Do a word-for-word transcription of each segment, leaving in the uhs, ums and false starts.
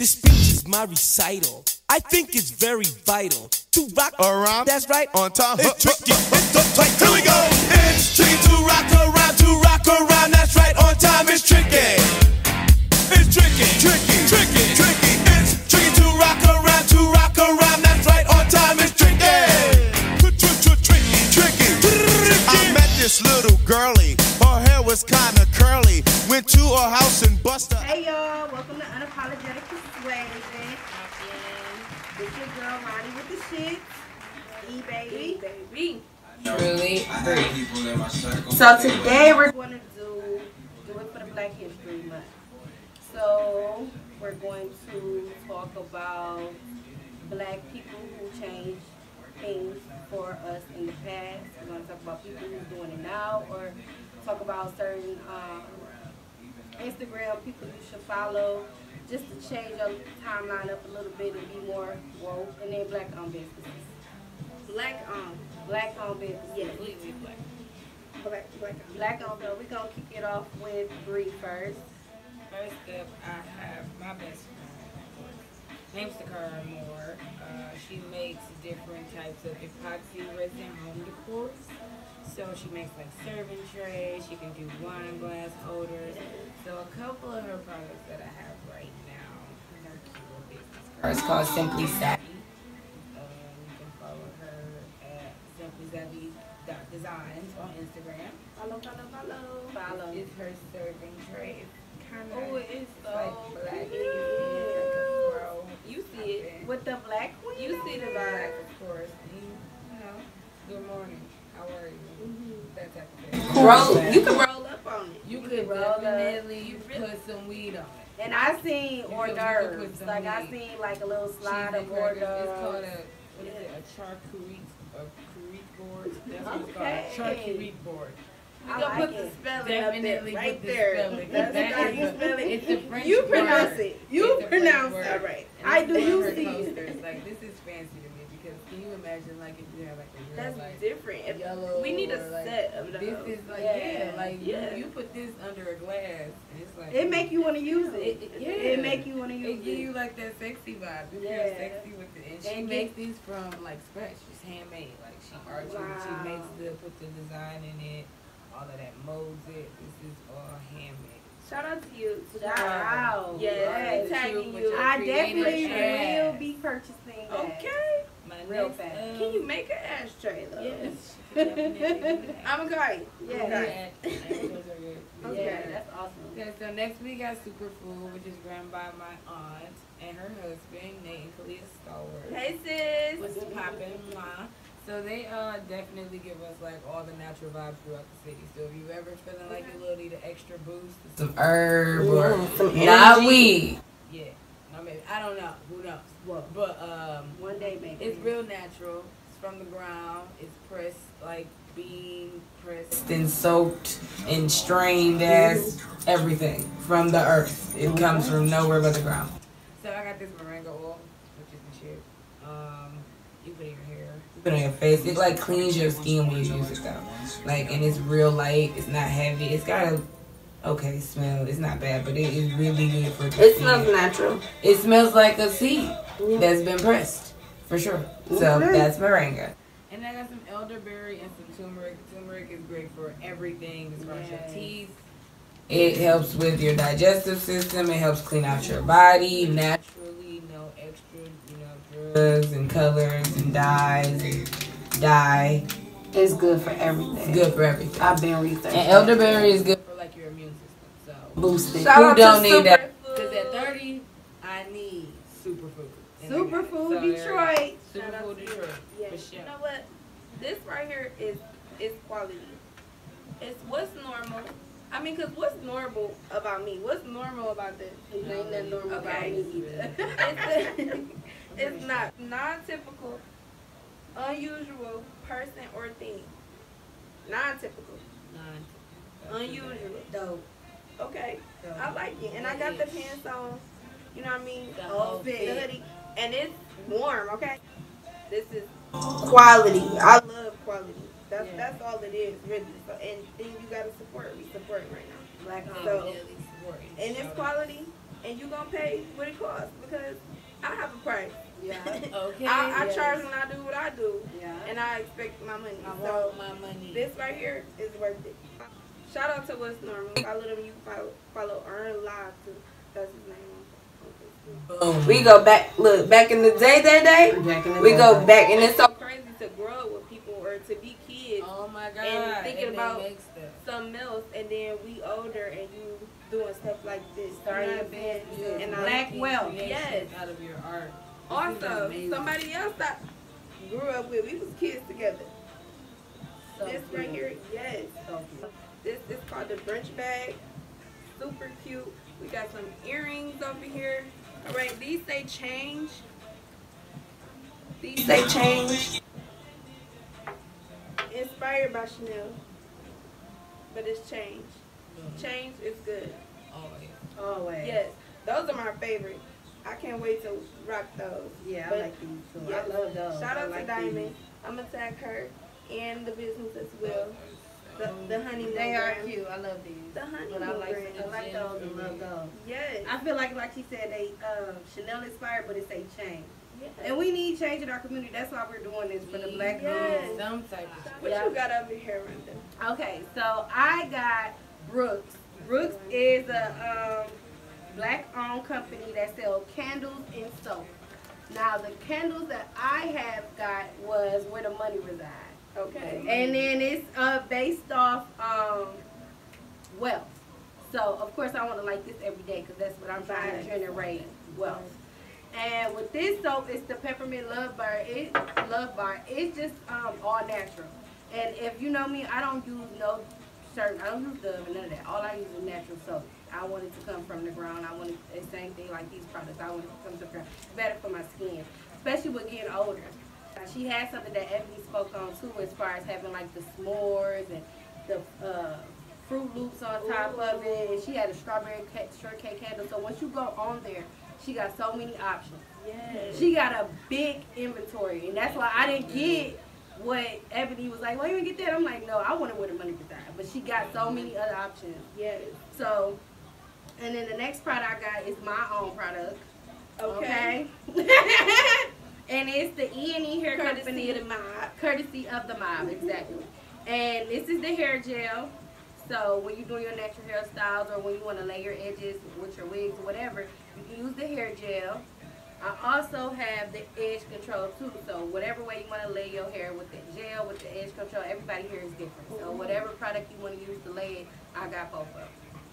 This speech is my recital. I think it's very vital to rock around. That's right, on time. It's tricky. It's the tight. Here we go. It's tricky to rock around, to rock around. That's right, on time. It's tricky. It's tricky, tricky, tricky, tricky. It's tricky to rock around, to rock around. That's right, on time. It's tricky. Tricky, tricky. I met this little girlie. Her hair was kinda curly. Went to her house and busted. Hey y'all, welcome to Unapologetic Persuasion. This your girl Ronnie with the shit. E baby. baby. Truly free. So today we're going to do do it for the Black History Month. So we're going to talk about black people who changed things for us in the past. We're going to talk about people who's doing it now, or talk about certain um, Instagram people you should follow, just to change your timeline up a little bit and be more woke. And then black owned businesses. Black owned. Black owned businesses. Yeah, completely black. Black, black, black owned. So we're going to kick it off with Bree first. First up, I have my best friend. Name's Takara Moore. Uh, she makes different types of epoxy resin home decor. So she makes like serving trays, she can do wine glass holders. So a couple of her products that I have right now in her cute business card. It's called Simply Savvy. Um, you can follow her at Simply Savvy Designs on Instagram. Follow, follow, follow. Follow. This is her serving tray. It's kind of Oh, it is so like black. cute. It's like a pearl. You see it with the black queen. You see the black, of course. You, you know, good morning. How are you? Mm-hmm. That type of thing. Roll. You can roll up on it. You, you could roll definitely up. put some weed on it. And I seen You hors could- you could d'oeuvres. put Like I some seen like a little slide Cheese of and hors crackers. It's called d'oeuvres. a, what is it, a charcuterie, a charcuterie board? That's what it's Okay. called, a charcuterie board. I You gonna like put it. the spelling up Definitely there, right put the there. spelling. That's That how is you a- spell it. It's a French You word. pronounce it. You It's a French pronounce word. that right. And I it's do on you her see coasters. it. Like, this is fancy to me because can you imagine like if you have like a real That's like different. If yellow we need a or, like, set of those. this is like yeah, yeah, like yeah. You, you put this under a glass and it's like It make you want to use it. It, it, yeah. It make you want to use It it. give you like that sexy vibe. You Yeah. feel sexy with it. And she And makes these from like scratch. It's handmade. Like she arches, Wow. she makes the put the design in it, all of that molds it. This is all handmade. Shout out to you. Shout Wow. out. Yes. Yes. Tagging With you. your I creative definitely ass. will be purchasing that. Okay. My Real next, fast. um, Can you make an ashtray though? Yes. she can definitely do that. I'm okay. Yeah. Okay. Yeah, and those are good. Okay, Yeah. that's awesome. Okay, so next we got Superfood, which is run by my aunt and her husband, Nate and Kalia Stallworth. Hey sis. What's poppin', ma? So they uh definitely give us like all the natural vibes throughout the city. So if you ever feeling like you little need an extra boost, some herb or Mm, some not energy. weed. Yeah, no maybe I don't know. Who knows? Well, But um, one day maybe. it's real natural. It's from the ground. It's pressed like being pressed and soaked and strained as everything from the earth. It comes from nowhere but the ground. So I got this moringa oil, which is the shit. Um, you put it in your hair. You put it on your face. It like cleans your skin when you use it though. Like, and it's real light. It's not heavy. It's got a okay smell. It's not bad, but it is really good for the It skin. smells natural. It smells like a seed that's been pressed, for sure. So Okay. that's moringa. And I got some elderberry and some turmeric. Turmeric is great for everything as far as your Yes. teeth. It helps with your digestive system. It helps clean out your body naturally. No extra, you know, drugs and colors and dyes and dye. It's good for everything. It's good for everything. I've been researching. And elderberry is good for like your immune system. So Boosted. Shout who out don't to need that? Superfood. Because at thirty, I need superfood. And I got it. Superfood So there- Detroit. Shout out Superfood to you. Detroit. Yeah. For sure. You know what? This right here is is quality. It's what's normal. I mean, cause what's normal about me? What's normal about this? Ain't nothing normal about Okay. me either. it's, it's not non-typical, unusual person or thing. Non-typical, Nine. unusual. Dope. Okay, So, I like it, and I got the pants on. You know what I mean? The All whole fit, fit. the hoodie, and it's warm. Okay, this is Quality. I love quality. That's Yeah. that's all it is, really. So, and then you gotta support. We support right now. Black So- owned. Definitely supporting. And it's Shout out. quality. and you gonna pay what it costs because I have a price. Yeah. Okay. I, I yes. charge when I do what I do, Yeah. and I expect my money. I so want my money. this right here is worth it. Shout out to What's Normal. Follow them. You follow, follow Earn Live too. That's his name. Boom. We go back. Look, back in the day, that day. Back in the We day. go back, and it's so crazy to grow up with people or to be kids Oh my God. and thinking And they about make stuff. something else, and then we older and you doing stuff like this, Starting you know a what I'm saying? business. And Black I, wealth. Yes. Out of your art. Also, amazing. somebody else that grew up with, we was kids together. So This right cute. here, yes. So cute. This is called the brunch bag. Super cute. We got some earrings over here. All right, these say change. These say change. Inspired by Chanel. But it's change. Change is good. Always. Always. Yes, those are my favorite. I can't wait to rock those. Yeah, I But like these too. yes, I love those. Shout I out like to Diamond. I'm gonna tag her and the business as well. The, the honeymoon These. They are brand. cute. I love these. The honeymoon But I like, brand. I like those and love those. Yes. I feel like, like she said, they um, Chanel inspired, but it's a change. yes. And we need change in our community. That's why we're doing this for the black Yes. girls. Some type of What Yeah. you got over here, Rhonda? Okay, so I got Brooks. Brooks is a um, black-owned company that sells candles and soap. Now, the candles that I have got was Where the Money Resides. Okay. And then it's uh, based off um, wealth. So, of course, I want to like this every day because that's what I'm trying to generate, wealth. And with this soap, it's the Peppermint Love Bar. It, Love Bar. It's just um, all natural. And if you know me, I don't use no certain, I don't use Dove and none of that. All I use is natural soap. I want it to come from the ground. I want it, the same thing like these products. I want it to come from the ground. It's better for my skin, especially with getting older. She had something that Ebony spoke on too, as far as having like the s'mores and the uh, Fruit Loops on top of it. And she had a strawberry cake, shortcake candle. So once you go on there, she got so many options. Yes. She got a big inventory, and that's why I didn't get what Ebony was like. Why you didn't get that? I'm like, no, I wanted where the money resides. But she got so many other options. Yes. So, and then the next product I got is my own product. Okay. Okay. And it's the E and E Hair Courtesy Company. of the mob. Courtesy of the mob, exactly. And this is the hair gel. So when you're doing your natural hairstyles or when you want to lay your edges with your wigs or whatever, you can use the hair gel. I also have the edge control too. So whatever way you want to lay your hair with the gel, with the edge control, everybody here is different. So whatever product you want to use to lay it, I got both of them.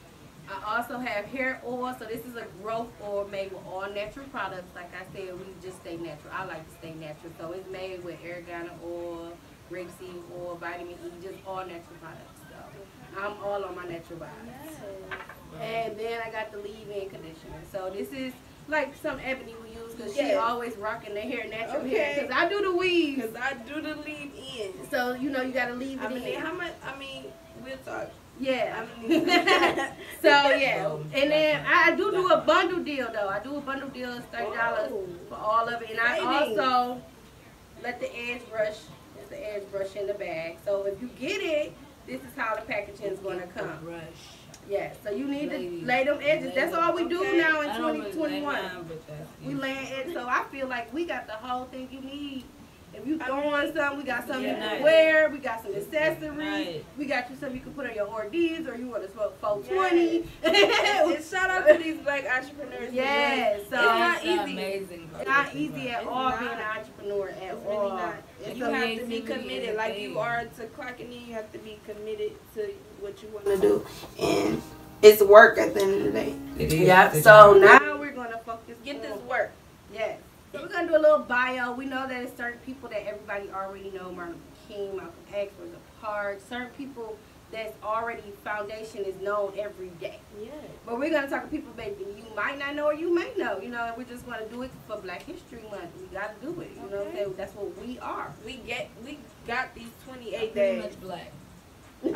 I also have hair oil. So this is a growth oil made with all natural products. Like I said, we just stay natural. I like to stay natural. So it's made with oregano oil, rapeseed oil, vitamin E, just all natural products. So I'm all on my natural vibes. Yes. And then I got the leave-in conditioner. So this is like some Ebony will use because she Yes. always rocking the hair natural Okay. hair. Because I do the weaves. Because I do the leave in. So, you know, you got to leave it I mean, in. how much? I mean, we'll talk. Yeah. I mean, So yeah, and then I do do a bundle deal though. I do a bundle deal. It's thirty dollars Oh. for all of it, and I Savings. also let the edge brush. There's the edge brush in the bag. So if you get it, this is how the packaging is gonna come. Brush. Yeah. So you need Ladies. to lay them edges. Lay That's them. all we do Okay. now in I don't twenty really twenty-one. lay mine, but that's We it. laying it. So I feel like we got the whole thing you need. If you I throwing mean, something, we got something you yeah. can wear. We got some accessories. Right. We got you something you can put on your ordees, or you want to smoke four twenty. and shout out to these black entrepreneurs. Yes, so It's not It's easy. amazing. It's not easy at It's all not. being an entrepreneur at It's all. really not. It's You a- have to be creativity committed, is a like thing. you are to clocking in. You have to be committed to what you want to do, and it's work at the end of the day. It is. Yeah. It's So not. now we're gonna focus. Get this on- work. Yes. So we're gonna do a little bio. We know that it's certain people that everybody already know. Martin Luther King, Malcolm X, Rosa Parks. Certain people that's already foundation is known every day. Yeah. But we're gonna talk to people that you might not know or you may know. You know, and we're just gonna do it for Black History Month. We gotta do it. You know what I'm Okay. saying? That's what we are. We get. We got these twenty-eight Pretty days. much black. I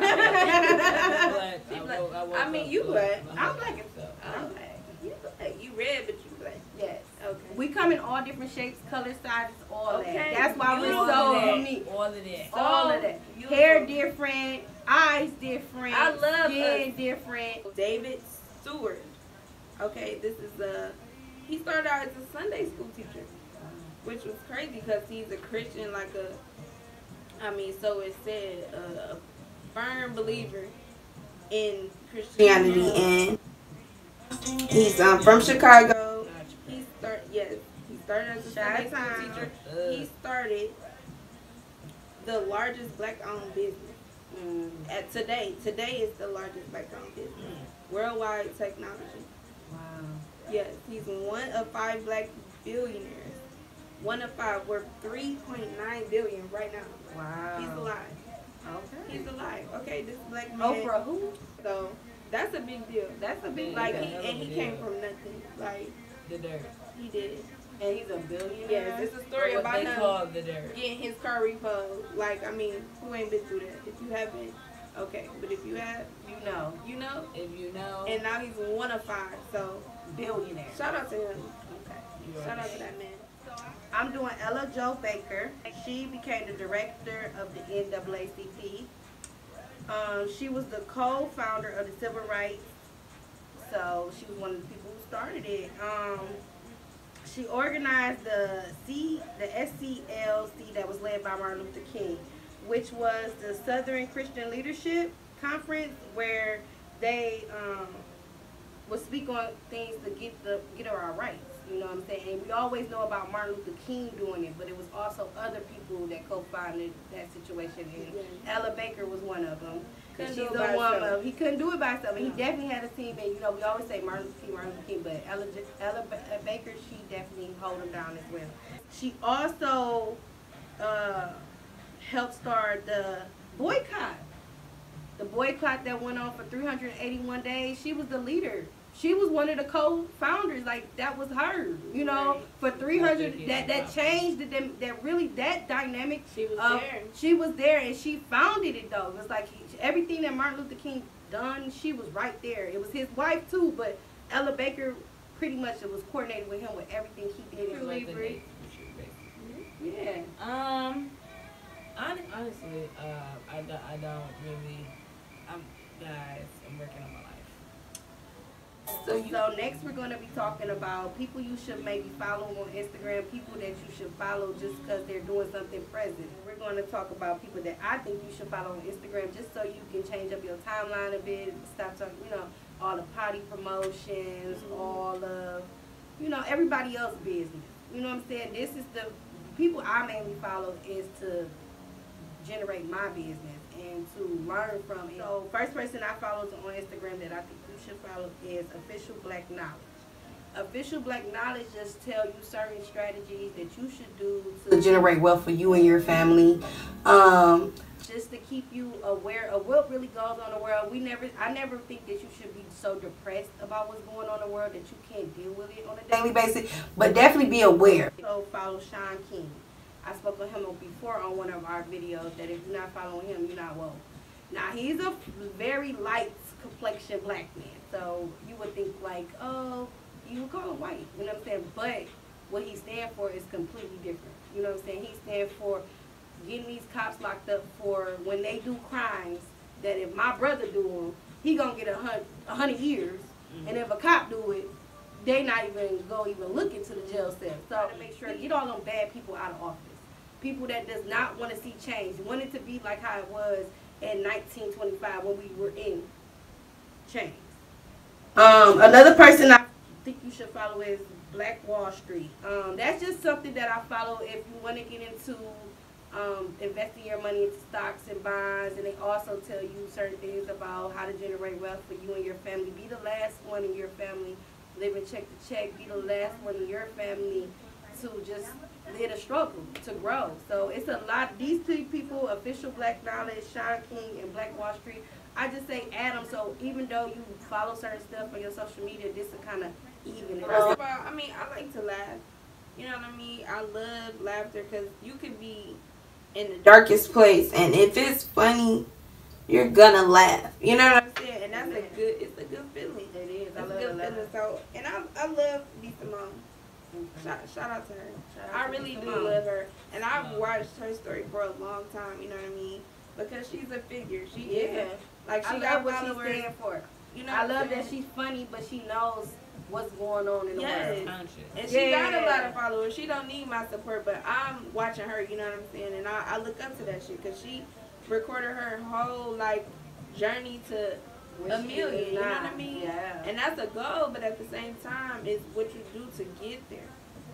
Black. She I black. woke- I woke I mean, up you black. I'm black. So, I'm black. You black. You red, but you black. Yes. Okay. We come in all different shapes, colors, sizes, all Okay. that. That's why we're All so of that, unique. All of that. All of that. Beautiful. Hair different, eyes different, I love skin us. different. David Stewart. Okay, this is a. He started out as a Sunday school teacher, which was crazy because he's a Christian, like a. I mean, so it said uh, a firm believer in Christianity, and he's um from Chicago. He start yes, he started as a Sunday school teacher. He started the largest black-owned business. Mm. At today, today is the largest black-owned business. Mm. Worldwide technology. Wow. Yes, he's one of five black billionaires. One of five. We're three point nine billion right now. Wow. He's alive. Okay. He's alive. Okay, this black man. Oprah who? So that's a big deal. That's a big Like deal. he and he came from nothing. Like The dirt. he did it. And he's a billionaire. Yes, it's a story What about they him call the dirt. getting his car repoed. Like, I mean, who ain't been through that? If you haven't, okay. But if you have, You know. you know. If you know. And now he's one of five. So Billionaire. shout out to him. Okay. you Shout are- out to that man. I'm doing Ella Jo Baker. She became the director of the N double A C P. Um, she was the co-founder of the Civil Rights. So she was one of the people who started it. Um, she organized the C, the S C L C that was led by Martin Luther King, which was the Southern Christian Leadership Conference, where they um, would speak on things to get the get our rights. You know what I'm saying? And we always know about Martin Luther King doing it, but it was also other people that co-founded that situation. And Ella Baker was one of them. Couldn't She's do it the by one herself. of, he couldn't do it by himself. And he definitely had a team. And, you know, we always say Martin Luther King, Martin Luther King, but Ella, Ella Ba- Baker, she definitely hold him down as well. She also uh, helped start the boycott. The boycott that went on for three hundred eighty-one days. She was the leader. She was one of the co-founders. Like, that was her, you know, Right. for three hundred. That that changed the, them- that really that dynamic. She was of- there. She was there, and she founded it though. It was like he, everything that Martin Luther King done. She was right there. It was his wife too, but Ella Baker pretty much it was coordinated with him with everything he did. It was in like the slavery. Nate issue, basically. Yeah. Um, hon- honestly, uh, I, do- I don't really. I'm guys. I'm working on my life. So, so next we're going to be talking about people you should maybe follow on Instagram, people that you should follow just because they're doing something present. We're going to talk about people that I think you should follow on Instagram just so you can change up your timeline a bit, stop talking, you know, all the potty promotions, all of, you know, everybody else's business. You know what I'm saying? This is the people I mainly follow is to generate my business and to learn from it. So first person I follow on Instagram that I think you should follow is Official Black Knowledge. Official Black Knowledge just tell you certain strategies that you should do to generate wealth for you and your family. Um, just to keep you aware of what really goes on in the world. We never, I never think that you should be so depressed about what's going on in the world that you can't deal with it on a daily basis, but definitely be aware. So follow Sean King. I spoke with him before on one of our videos that if you're not following him, you're not woke. Now, he's a very light complexion black man. So you would think like, oh, you would call him white. You know what I'm saying? But what he stands for is completely different. You know what I'm saying? He stands for getting these cops locked up for when they do crimes that if my brother do them, he gonna get a hundred, a hundred years. Mm-hmm. And if a cop do it, they not even go even look into the jail cell. So to make sure to get all them bad people out of office. People that does not want to see change, want it to be like how it was in nineteen twenty-five when we were in change. Um, another person I think you should follow is Black Wall Street. Um, that's just something that I follow if you want to get into um, investing your money into stocks and bonds, and they also tell you certain things about how to generate wealth for you and your family. Be the last one in your family living check to check. Be the last one in your family to just live a struggle to grow. So it's a lot. These two people, Official Black Knowledge, Sean King, and Black Wall Street, I just say add them. So even though you follow certain stuff on your social media, this will kind of even it First out. of all, I mean, I like to laugh. You know what I mean? I love laughter because you could be in the darkest place, and if it's funny, you're gonna laugh. You know what I'm saying? And that's a good. It's a good feeling. It is. I It's a love good to laugh. feeling. So, and I, I love B. Simone. Shout, shout out to her. Shout out I to really B. do Simone. love her, and I've watched her story for a long time. You know what I mean? Because she's a figure. She Yeah. is. Like she I got love what she's followers. standing for. You know, I what I'm love that saying? she's funny, but she knows what's going on in the Yes. world. Conscious. And she Yeah. got a lot of followers. She don't need my support, but I'm watching her, you know what I'm saying? And I, I look up to that shit because she recorded her whole, like, journey to Which a she million, is you know not. what I mean? Yeah. And that's a goal, but at the same time, it's what you do to get there.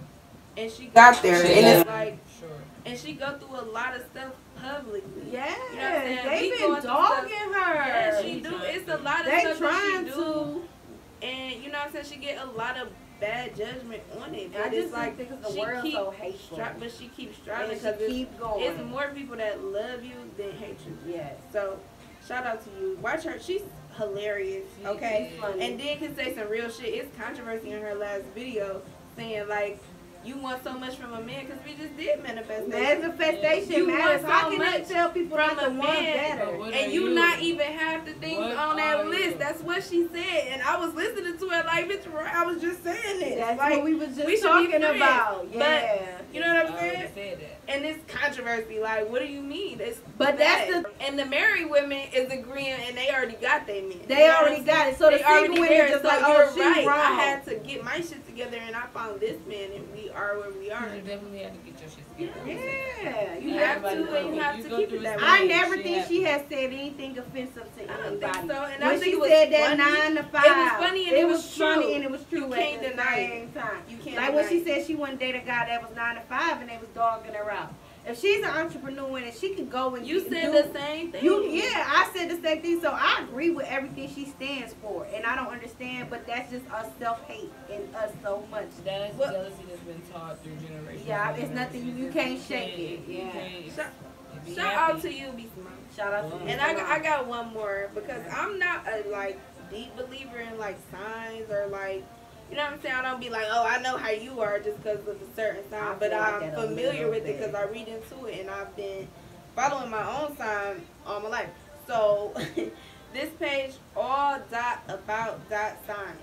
And she got there, She and got it's like, Sure. and she go through a lot of stuff publicly. Yes, You know what I'm saying? they've We been going through dogging stuff- her. Yeah, she do. It's a lot of They stuff trying that she to. do, and you know what I'm saying. She get a lot of bad judgment on it. I But just it's like think because the she world's keep so hateful. stri- but she keeps striving And she because it's, keep going. it's more people that love you than hate you. Yes. So shout out to you. Watch her. She's hilarious. She Okay, is. Funny. and then can say some real shit. It's controversy in her last video saying like. You want so much from a man because we just did manifestation. Manifestation You matters. want How so can they much tell people from that a the one's man, better? But what and are you, you? not even half the things What on that are list. you? That's what she said, and I was listening to it like, bitch, right? I was just saying it. That's like, what we was just we should be talking friends. about. But Yeah. you know what I'm I already saying? said that. And it's controversy. Like, what do you mean? It's But that's bad. the- and the married women is agreeing, and they already got their men. They You know what already I'm got saying? it. So the They already single there. women just So like, you're oh, she's right. wrong. I had to get my shit together, and I found this man, and we are where we are. You definitely had to get your shit together. Yeah, you You have have to. to, and you have You to go keep through it that a way. I stage. never She think had- she has said anything offensive to I don't anybody. think so. And I When think she it was said that funny. nine to It five, was funny and it was funny true. and it was true You at can't the deny it. same time. You can't Like when deny she it. said she wouldn't date a guy that was nine to five and they was dogging her out. If she's an entrepreneur and she can go and You do- said do- the same thing. You, yeah, I said the same thing. So I agree with everything she stands for, and I don't understand, but that's just us self-hate in us so much. That's What- jealousy that's been taught through generations. Yeah, and it's nothing- you generations. can't You shake it. you Yeah. can't- Shout, be shout happy. out to you, Be Smart. Shout out to you. And I, got- I got one more because I'm not a like deep believer in like signs or like, you know what I'm saying? I don't be like, oh, I know how you are just because of a certain I sign, but feel like I'm that a familiar little with it bit. because I read into it and I've been following my own sign all my life. So this page all dot about dot signs.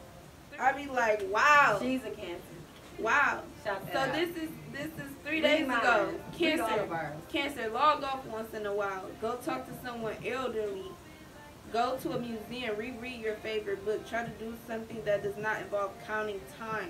I be like, wow, She's a Cancer. wow. Shout So that out. this is this is three Read days mine. ago. Read all Cancer. of ours. Cancer. Log off once in a while. Go talk to someone elderly. Go to a museum. Reread your favorite book. Try to do something that does not involve counting time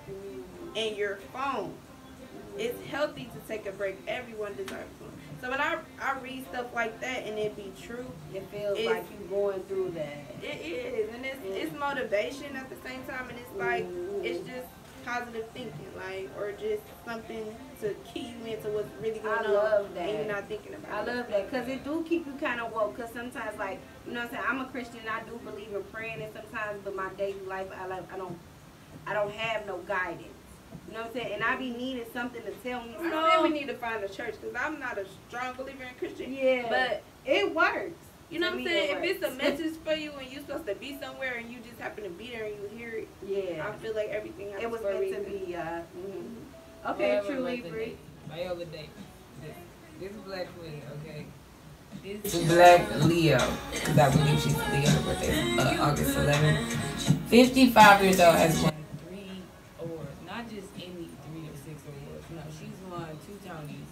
and your phone. It's healthy to take a break. Everyone deserves one. So when I I read stuff like that and it be true, It feels It's- like you going through that. it is, and it's it's motivation at the same time, and it's like it's just positive thinking, like or just something to key you into what's really going I on, love that. and you're not thinking about I it. love that because it do keep you kind of woke. Because sometimes, like you know, what I'm saying I'm a Christian. I do believe in praying, and sometimes, but my daily life, I like I don't, I don't have no guidance. You know what I'm saying? And I be needing something to tell me. I No, said we need to find a church because I'm not a strong believer in Christian. yeah, But it works. you know To what I'm me, saying? it If it's a works. message for you and you're supposed to be somewhere and you just happen to be there and you hear it, Yeah, I feel like everything happens it was for a meant to reason. be. Uh, mhm. Okay, Whatever true birthday Libra. date. Viola Davis. This, this is Black Queen, okay? This is Black Leo, because I believe she's Leo. Her birthday is uh, August eleventh. fifty-five years old, has won three awards. Not just any three or six awards. No, she's won two Tonys.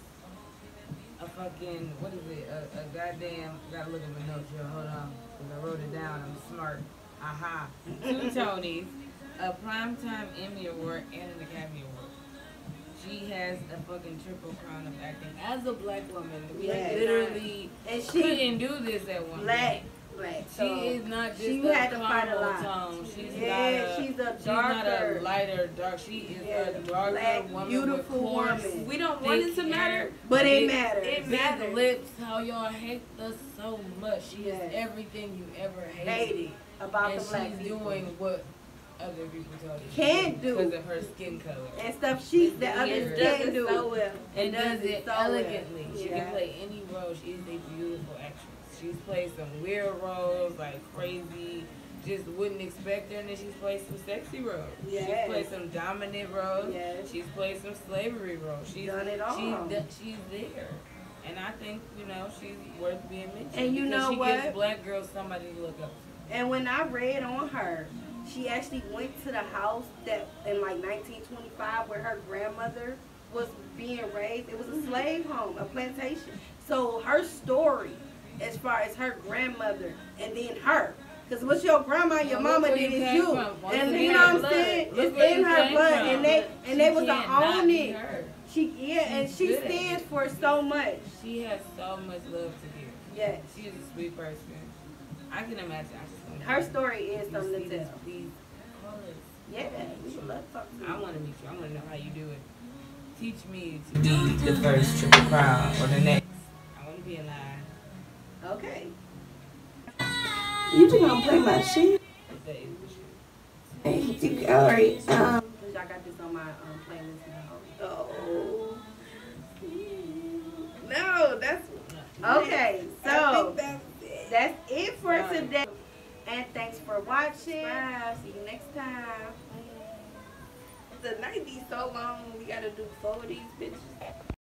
A fucking, what is it? A, a goddamn, gotta look at my notes, yo. Hold on. Because I wrote it down. I'm smart. Aha. Two Tonys, a Primetime Emmy Award, and an Academy Award. She has a fucking triple crown of acting as a black woman. We Yes. literally And she couldn't do this at one black, point. black. She So is not just she a had to fight a caramel lot. tone. She's Yeah, not a, she's a she's not a darker- lighter dark. She is Yeah, a darker black, woman beautiful with coarse, woman. We don't want it thick to matter, hair, But it big- matters. It big matters. lips. How y'all hate us so much. She Yes. is everything you ever hated. hated about And the black she's people. doing what other people told her Can't do. because of her skin color. And stuff she It's that weird. others does can it do. so well. And does does it it so well. elegantly. She Yeah. can play any role. She is a beautiful actress. She's played some weird roles, like crazy, just wouldn't expect her, and then she's played some sexy roles. Yes. She's played some dominant roles. Yes. She's played some slavery roles. She's Done it all. She's, do- she's there. And I think, you know, she's worth being mentioned. And you because know she what? gives black girls somebody to look up to. And when I read on her, she actually went to the house that in like nineteen twenty-five where her grandmother was being raised. It was a slave home, a plantation. So her story, as far as her grandmother and then her, Cause what your grandma and your Well, mama look did where you is came you. from. Once And it's you in know her what I'm blood. saying? Look It's where in you her came blood, from. and they and She they was to cannot own be it. her. She yeah, and She's she good at stands it. for so much. She has so much love to give. Yes. She is a sweet person. I can imagine. I just want Her story is you something see to this, tell. please call us. Yeah, we would love to talk to I you. want to meet you. I want to know how you do it. Teach me to do the first triple crown or the next. I want to be in line. Okay. You just gonna play my shit? That is the shit. Hey, you, all right. Um. Cause I got this on my um, playlist now. Oh. No, that's Okay, I so think that's it. that's it for today. And thanks for watching. Bye. See you next time. The night be so long. We gotta do four of these bitches.